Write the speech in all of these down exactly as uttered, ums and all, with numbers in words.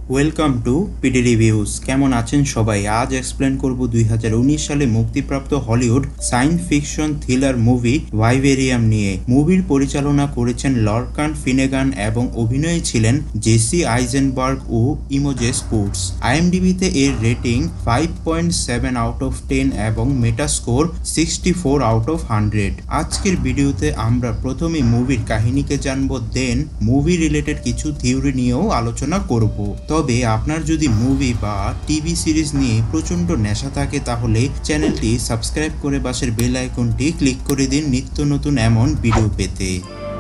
Welcome to PD reviews. কেমন আছেন সবাই? আজ এক্সপ্লেন করব দুই হাজার উনিশ সালে মুক্তিপ্রাপ্ত Hollywood science fiction thriller movie Vivarium নিয়ে। মুভির পরিচালনা করেছেন লরকান ফিনেগান এবং অভিনয়ে ছিলেন জেসি আইজেনবার্গ ও ইমোজে স্পোর্টস। আইএমডিবিতে এর rating five point seven out of ten এবং metascore sixty four out of hundred. আজকের ভিডিওতে আমরা প্রথমে মুভির কাহিনীকে জানবো, দেন মুভি রিলেটেড কিছু থিওরি নিয়েও আলোচনা করব। তবে আপনার যদি মুভি বা টিভি সিরিজ নিয়ে প্রচন্ড নেশা থাকে তাহলে চ্যানেলটি সাবস্ক্রাইব করে পাশের বেল আইকনটি ক্লিক করে দিন নিত্য নতুন এমন ভিডিও পেতে।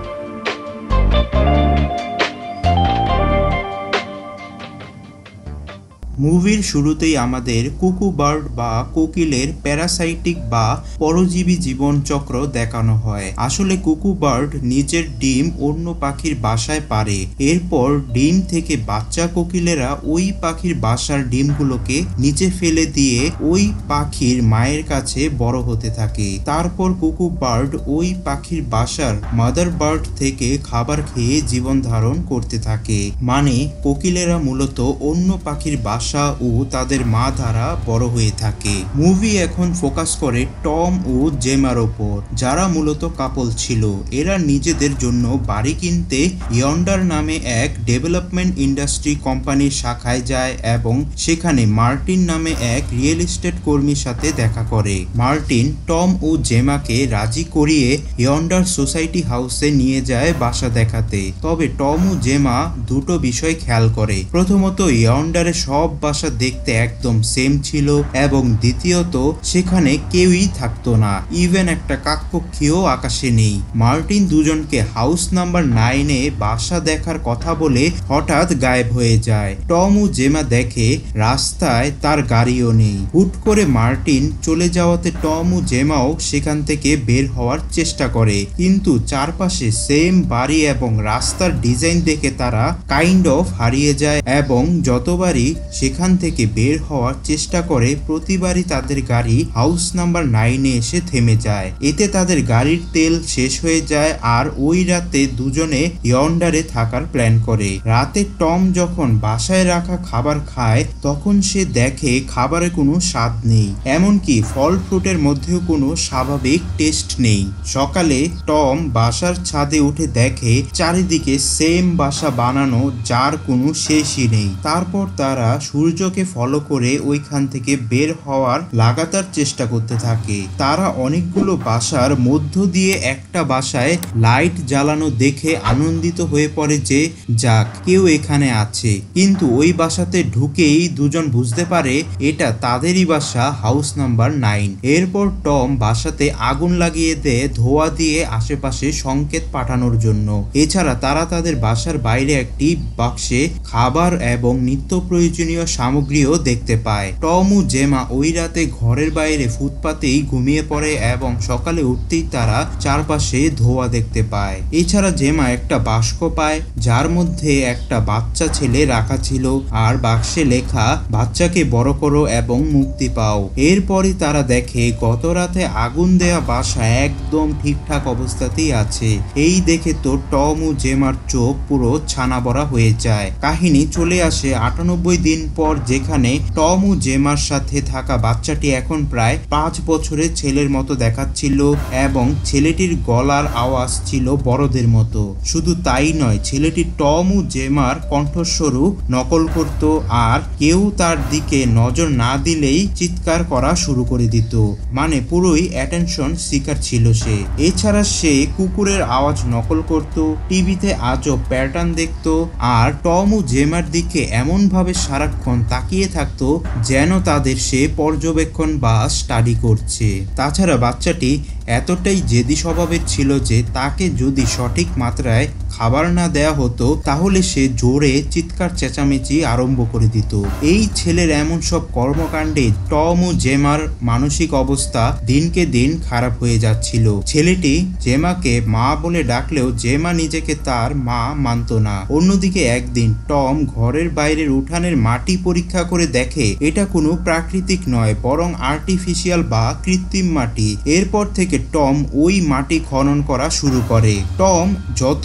মুভির শুরুতেই আমাদের কুকু বার্ড বা কোকিলের প্যারাসাইটিক বা পরজীবী জীবন চক্র দেখানো হয়। আসলে কুকু বার্ড নিজের ডিম অন্য পাখির বাসায় পারে, এরপর ডিম থেকে বাচ্চা কোকিলেরা ওই পাখির বাসার ডিমগুলোকে নিচে ফেলে দিয়ে ওই পাখির মায়ের কাছে বড় হতে থাকে। তারপর কুকু বার্ড ওই পাখির বাসার মাদার বার্ড থেকে খাবার খেয়ে জীবন ধারণ করতে থাকে। মানে কোকিলেরা মূলত অন্য পাখির বাসা ও তাদের মা দ্বারা বড় হয়ে থাকে। মুভি এখন ফোকাস করে টম ও জেমার ওপর, যারা মূলত কাপল ছিল। এরা নিজেদের জন্য বাড়ি কিনতে ইয়ন্ডার নামে এক ডেভেলপমেন্ট ইন্ডাস্ট্রি কোম্পানির শাখায় যায় এবং সেখানে মার্টিন নামে এক রিয়েল এস্টেট কর্মীর সাথে দেখা করে। মার্টিন টম ও জেমাকে রাজি করিয়ে ইয়ন্ডার সোসাইটি হাউসে নিয়ে যায় বাসা দেখাতে। তবে টম ও জেমা দুটো বিষয় খেয়াল করে। প্রথমত, ইয়ন্ডারে সব বাসা দেখতে একদম সেম ছিল এবং দ্বিতীয়ত সেখানে কেউই থাকতো না, ইভেন একটা কাকপক্ষীও আকাশে নেই। মার্টিন দুজনকে হাউস নাম্বার নাইনে বাসা দেখার কথা বলে হঠাৎ গায়েব হয়ে যায়। টম ও জেমা দেখে রাস্তায় তার গাড়িও নেই। হুট করে মার্টিন চলে যাওয়াতে টম ও জেমাও সেখান থেকে বের হওয়ার চেষ্টা করে, কিন্তু চারপাশে সেম বাড়ি এবং রাস্তার ডিজাইন দেখে তারা কাইন্ড অফ হারিয়ে যায় এবং যতবারই সেখান থেকে বের হওয়ার চেষ্টা করে প্রতিবারই তাদের গাড়ি হাউস নাম্বার নাইনে এসে থেমে যায়। এতে তাদের গাড়ির তেল শেষ হয়ে যায় আর ওই রাতে দুজনে ইয়ন্ডারে থাকার প্ল্যান করে। রাতে টম যখন বাসায় রাখা খাবার খায় তখন সে দেখে খাবারে কোনো স্বাদ নেই, এমনকি ফল ফ্রুটের মধ্যেও কোনো স্বাভাবিক টেস্ট নেই। সকালে টম বাসার ছাদে উঠে দেখে চারিদিকে সেম বাসা বানানো, যার কোনো শেষই নেই। তারপর তারা সূর্যকে ফলো করে ওইখান থেকে বের হওয়ার লাগাতার চেষ্টা করতে থাকে। তারা অনেকগুলো বাসার মধ্য দিয়ে একটা বাসায় লাইট জ্বালানো দেখে আনন্দিত হয়ে পড়ে যে যাক, কেউ এখানে আছে। কিন্তু ওই বাসাতে ঢুকেই দুজন বুঝতে পারে এটা তাদেরই বাসা, হাউস নাম্বার নাইন। এরপর টম বাসাতে আগুন লাগিয়ে দেয় ধোঁয়া দিয়ে আশেপাশে সংকেত পাঠানোর জন্য। এছাড়া তারা তাদের বাসার বাইরে একটি বাক্সে খাবার এবং নিত্য প্রয়োজনীয় সামগ্রীও দেখতে পায়। টম ও জেমা ওই রাতে ঘরের বাইরে ফুটপাতেই ঘুমিয়ে পড়ে এবং সকালে উঠতেই তারা চারপাশে ধোঁয়া দেখতে পায়। এছাড়া জেমা একটা বাক্স পায় যার মধ্যে একটা বাচ্চা ছেলে রাখা ছিল আর বাক্সে লেখা বাচ্চাকে বড় করো এবং মুক্তি পাও। এরপরই তারা দেখে গত রাতে আগুন দেয়া বাসা একদম ঠিকঠাক অবস্থাতেই আছে। এই দেখে তো টম ও জেমার চোখ পুরো ছানা বড়া হয়ে যায়। কাহিনী চলে আসে আটানব্বই দিন পর, যেখানে টম ও জেমার সাথে থাকা বাচ্চাটি এখন প্রায় পাঁচ বছরের ছেলের মতো দেখাচ্ছিল এবং ছেলেটির গলার আওয়াজ ছিল বড়দের মতো। শুধু তাই নয়, ছেলেটি টম ও জেমার কণ্ঠস্বরও নকল করত আর কেউ তার দিকে নজর না দিলেই চিৎকার করা শুরু করে দিত। মানে পুরোই অ্যাটেনশন সিকার ছিল সে। এছাড়া সে কুকুরের আওয়াজ নকল করত, টিভিতে আজব প্যাটার্ন দেখত আর টম ও জেমার দিকে এমন ভাবে সারাক্ষণ তাকিয়ে থাকতো যেন তাদের সে পর্যবেক্ষণ বা স্টাডি করছে। তাছাড়া বাচ্চাটি এতটাই জেদি স্বভাবের ছিল যে তাকে যদি সঠিক মাত্রায় খাবার না দেয়া হতো তাহলে সে জোরে চিৎকার চেঁচামেচি আরম্ভ করে দিত। এই ছেলের এমন সব কর্মকাণ্ডে টম ও জেমার মানসিক অবস্থা দিনকে দিন খারাপ হয়ে যাচ্ছিল। ছেলেটি জেমাকে মা বলে ডাকলেও জেমা নিজেকে তার মা মানত না। অন্যদিকে একদিন টম ঘরের বাইরের উঠানের মাটি পরীক্ষা করে দেখে এটা কোনো প্রাকৃতিক নয় বরং আর্টিফিশিয়াল বা কৃত্রিম মাটি। এরপর থেকে টম ওই মাটি খনন করা শুরু করে। টম যতই মাটি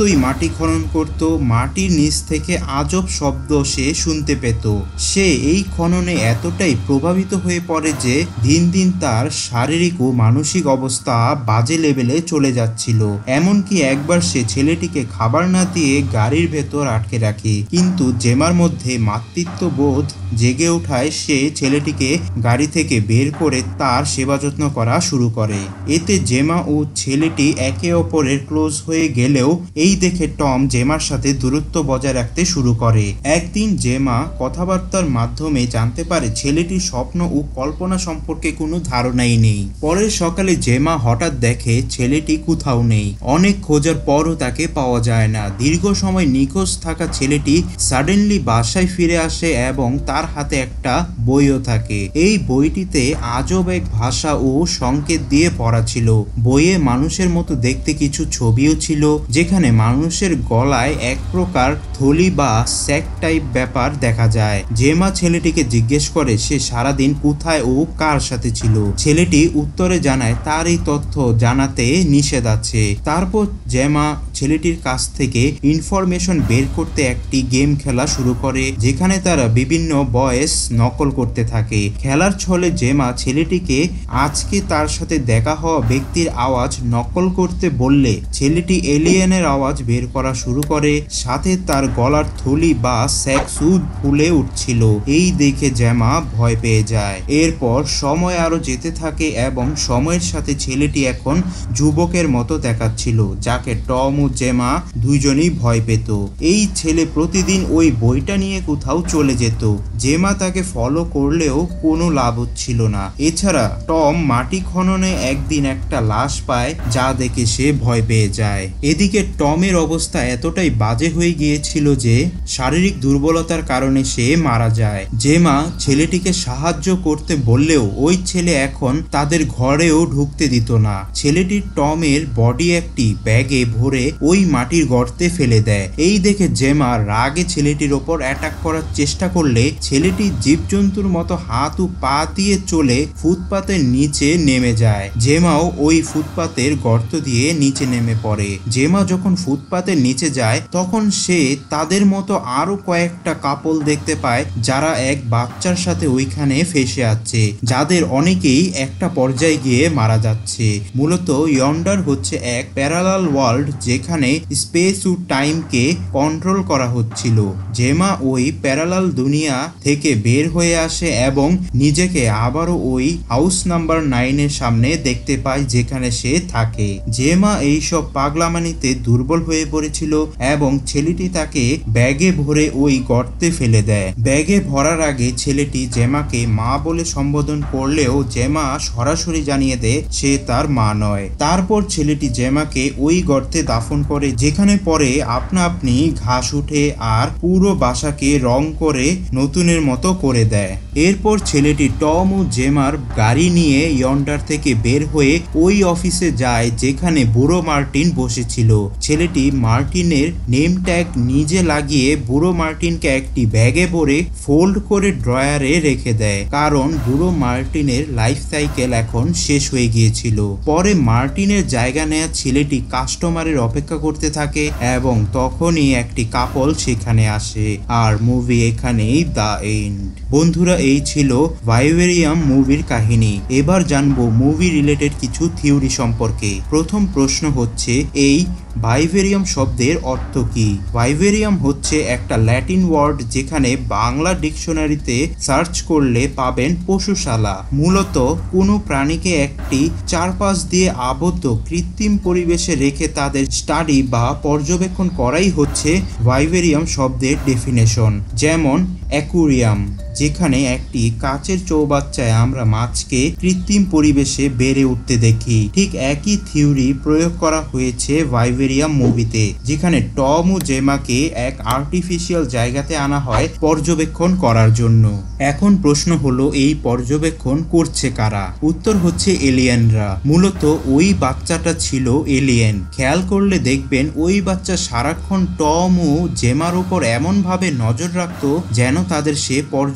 মাটি খনন করত, মাটির নিচ থেকে আজব শব্দ সে শুনতে পেত। সে এই খননে এতটাই প্রভাবিত হয়ে পড়ে যে দিন দিন তার শারীরিক ও মানসিক অবস্থা বাজে লেভেলে চলে যাচ্ছিল। এমনকি একবার সে ছেলেটিকে খাবার না দিয়ে গাড়ির ভেতর আটকে রাখে, কিন্তু জেমার মধ্যে মাতৃত্ব বোধ জেগে ওঠায় সে ছেলেটিকে গাড়ি থেকে বের করে তার সেবা যত্ন করা শুরু করে। এতে জেমা ও ছেলেটি একে অপরের ক্লোজ হয়ে গেলেও এই দেখে টম জেমার সাথে দূরত্ব বজায় রাখতে শুরু করে। একদিন জেমা কথাবার্তার মাধ্যমে জানতে পারে ছেলেটির স্বপ্ন ও কল্পনা সম্পর্কে কোনো ধারণাই নেই। পরের সকালে জেমা হঠাৎ দেখে ছেলেটি কোথাও নেই। অনেক খোঁজার পরও তাকে পাওয়া যায় না। দীর্ঘ সময় নিখোঁজ থাকা ছেলেটি সাডেনলি বাসায় ফিরে আসে এবং তার হাতে একটা বইও থাকে। এই বইটিতে আজব এক ভাষা ও সংকেত দিয়ে পড়া ছিল। বইয়ে মানুষের মতো দেখতে কিছু ছবিও ছিল, যেখানে মানুষের গলায় এক প্রকার থলি বা স্যাক টাইপ ব্যাপার দেখা যায়। জেমা ছেলেটিকে জিজ্ঞেস করে সে সারাদিন কোথায় ও কার সাথে ছিল। ছেলেটি উত্তরে জানায় তার এই তথ্য জানাতে নিষেধ আছে। তারপর জেমা ছেলেটির কাছ থেকে ইনফরমেশন বের করতে একটি গেম খেলা শুরু করে, যেখানে তারা বিভিন্ন ভয়েস নকল করতে থাকে। খেলার ছলে জেমা ছেলেটিকে আজকে তার সাথে দেখা হওয়া ব্যক্তির আওয়াজ নকল করতে বললে ছেলেটি এলিয়েনের আওয়াজ বের করা শুরু করে, সাথে তার গলার থলি বা স্যাক সুদ ফুলে উঠছিল। এই দেখে জেমা ভয় পেয়ে যায়। এরপর সময় আরো যেতে থাকে এবং সময়ের সাথে ছেলেটি এখন যুবকের মতো দেখাচ্ছিল, যাকে টম ও জেমা দুইজনই ভয় পেত। এই ছেলে প্রতিদিন ওই বইটা নিয়ে কোথাও চলে যেত। জেমা তাকে ফলো করলেও কোনো লাভ হচ্ছিল না। এছাড়া টম মাটি খননে একদিন একটা লাশ পায়, যা দেখে সে ভয় পেয়ে যায়। এদিকে টমের অবস্থা এতটাই বাজে হয়ে গিয়েছিল যে শারীরিক দুর্বলতার কারণে সে মারা যায়। জেমা ছেলেটিকে সাহায্য করতে বললেও ওই ছেলে এখন তাদের ঘরেও ঢুকতে দিত না। ছেলেটি টমের বডি একটি ব্যাগে ভরে ওই মাটির গর্তে ফেলে দেয়। এই দেখে জেমা রাগে ছেলেটির ওপর অ্যাটাক করার চেষ্টা করলে ছেলেটি জীবজন্তুর মতো হাত ও পা দিয়ে চলে ফুটপাতের নিচে নেমে যায়। জেমাও ওই ফুটপাতের গর্ত দিয়ে নিচে নেমে পড়ে। জেমা যখন ফুটপাতের নিচে যায় তখন সে তাদের মতো আরো কয়েকটা কাপল দেখতে পায়, যারা এক বাচ্চার সাথে ওইখানে ফেসে আছে, যাদের অনেকেই একটা পর্যায়ে গিয়ে মারা যাচ্ছে। মূলত ইয়ন্ডার হচ্ছে এক প্যারালাল ওয়ার্ল্ড, যেখানে স্পেস ও টাইমকে কন্ট্রোল করা হচ্ছিল। জেমা ওই প্যারালাল দুনিয়া থেকে বের হয়ে আসে এবং নিজেকে আবারও ওই হাউস নাম্বার নাইনের সামনে দেখতে পায়, যেখানে সে থাকে। জেমা এইসব পাগলামানিতে দুর্বল হয়ে পড়েছিল এবং ছেলেটি তাকে ব্যাগে ভরে ওই গর্তে ফেলে দেয়। ব্যাগে ভরার আগে ছেলেটি জেমাকে মা বলে সম্বোধন করলেও জেমা সরাসরি জানিয়ে দেয় সে তার মা নয়। তারপর ছেলেটি জেমাকে ওই গর্তে দাফন করে, যেখানে পরে আপনা আপনি ঘাস উঠে আর পুরো বাসাকে রং করে নতুনের মতো করে দেয়। এরপর ছেলেটি টম ও জেমার গাড়ি নিয়ে ইয়ন্ডার থেকে বের হয়ে ওই অফিসে যায়, যেখানে বুড়ো মার্টিন বসেছিল। ছেলেটি মার্টিনের নেম ট্যাগ নিজে লাগিয়ে বুড়ো মার্টিনকে একটি ব্যাগে ভরে ফোল্ড করে ড্রয়ারে রেখে দেয়, কারণ বুড়ো মার্টিনের লাইফ সাইকেল এখন শেষ হয়ে গিয়েছিল। পরে মার্টিনের জায়গা নেয়া ছেলেটি কাস্টমারের অপেক্ষা করতে থাকে এবং তখনই একটি কাপল সেখানে আসে। আর মুভি এখানেই দ্য এন্ড। বন্ধুরা, এই ছিল ভাইভেরিয়াম মুভির কাহিনী। এবার জানবো মুভি রিলেটেড কিছু থিওরি সম্পর্কে। প্রথম প্রশ্ন হচ্ছে, এই ভাইভেরিয়াম শব্দের অর্থ কি? ভাইভেরিয়াম হচ্ছে একটা ল্যাটিন ওয়ার্ড, যেখানে বাংলা ডিকশনারিতে সার্চ করলে পাবেন পশুশালা। মূলত কোনো প্রাণীকে একটি চারপাশ দিয়ে আবদ্ধ কৃত্রিম পরিবেশে রেখে তাদের স্টাডি বা পর্যবেক্ষণ করাই হচ্ছে ভাইভেরিয়াম শব্দের ডেফিনেশন। যেমন অ্যাকুরিয়াম, যেখানে একটি কাচের চৌবাচ্চায় আমরা মাছকে কৃত্রিম পরিবেশে বেড়ে উঠতে দেখি। ঠিক একই থিওরি প্রয়োগ করা হয়েছে ভাইভেরিয়াম মুভিতে, যেখানে টম ও জেমাকে এক আর্টিফিশিয়াল জায়গাতে আনা হয় পর্যবেক্ষণ করার জন্য। এখন প্রশ্ন হলো, এই পর্যবেক্ষণ করছে কারা? উত্তর হচ্ছে এলিয়েনরা। মূলত ওই বাচ্চাটা ছিল এলিয়েন। খেয়াল করলে দেখবেন ওই বাচ্চা সারাক্ষণ টম ও জেমার উপর এমন ভাবে নজর রাখতো যেন তাদের সে পর্য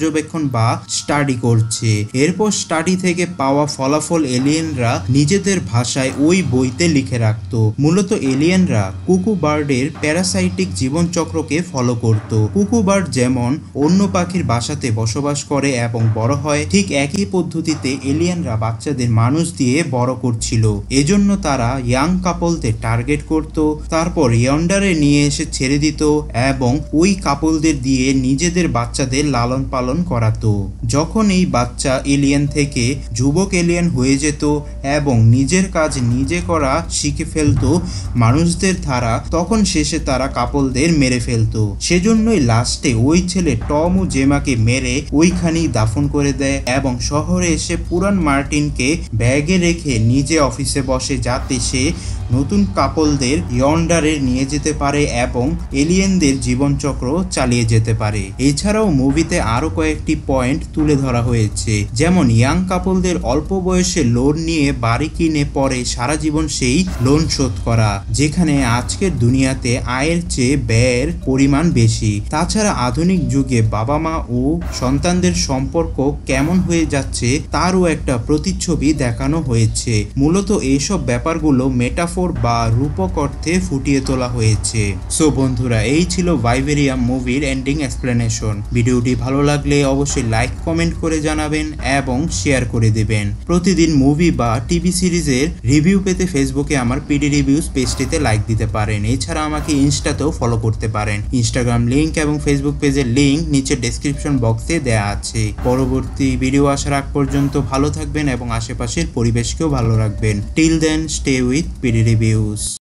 পর্যবেক্ষণ বা স্টাডি করছে। এরপর স্টাডি থেকে পাওয়া ফলাফল এলিয়েনরা নিজেদের ভাষায় ওই বইতে লিখে রাখত। মূলত এলিয়েনরা কুকু বার্ডের প্যারাসাইটিক জীবনচক্রকে ফলো করত। কুকু বার্ড যেমন অন্য পাখির বাসাতে বসবাস করে এবং বড় হয়, ঠিক একই পদ্ধতিতে এলিয়েনরা বাচ্চাদের মানুষ দিয়ে বড় করছিল। এজন্য তারা ইয়াং কাপলদের টার্গেট করত, তারপর ইয়ন্ডারে নিয়ে এসে ছেড়ে দিত এবং ওই কাপলদের দিয়ে নিজেদের বাচ্চাদের লালন পালন করাতো। যখন এই বাচ্চা এলিয়েন থেকে যুবক এলিয়েন হয়ে যেত এবং নিজের কাজ নিজে করা শিখে ফেলতো মানুষদের দ্বারা, তখন শেষে তারা কাপলদের মেরে ফেলতো। সেজন্যই লাস্টে ওই ছেলে টম ও জেমাকে মেরে ওইখানেই দাফন করে দেয় এবং শহরে এসে পুরান মার্টিনকে ব্যাগে রেখে নিজে অফিসে বসে, যাতে সে নতুন কাপলদের ইয়ন্ডারে নিয়ে যেতে পারে এবং এলিয়েনদের জীবনচক্র চালিয়ে যেতে পারে। এছাড়াও মুভিতে আরো কয়েকটি পয়েন্ট তুলে ধরা হয়েছে, যেমন ইয়াং কাপলদের অল্প বয়সে লোন নিয়ে বাড়ি কিনে পরে সারা জীবন সেই লোন শোধ করা, যেখানে আজকের দুনিয়াতে আয়ের চেয়ে ব্যয়ের পরিমাণ বেশি। তাছাড়া আধুনিক যুগে বাবা মা ও সন্তানদের সম্পর্ক কেমন হয়ে যাচ্ছে তারও একটা প্রতিচ্ছবি দেখানো হয়েছে। মূলত এইসব ব্যাপারগুলো মেটাফোর বা রূপক অর্থে ফুটিয়ে তোলা হয়েছে। সো বন্ধুরা, এই ছিল ভাইবেরিয়াম মুভির এন্ডিং এক্সপ্লেনেশন। ভিডিওটি ভালো লাগলে অবশ্যই লাইক কমেন্ট করে জানাবেন এবং শেয়ার করে দেবেন। প্রতিদিন মুভি বা টিভি সিরিজের রিভিউ পেতে ফেসবুকে আমার পিডি রিভিউজ পেজটিতে লাইক দিতে পারেন। এছাড়া আমাকে ইনস্টাতেও ফলো করতে পারেন। ইনস্টাগ্রাম লিংক এবং ফেসবুক পেজের লিংক নিচে ডেসক্রিপশন বক্সে দেয়া আছে। পরবর্তী ভিডিও আসার আগ পর্যন্ত ভালো থাকবেন এবং আশেপাশের পরিবেশকেও ভালো রাখবেন। Till then, stay with PD reviews.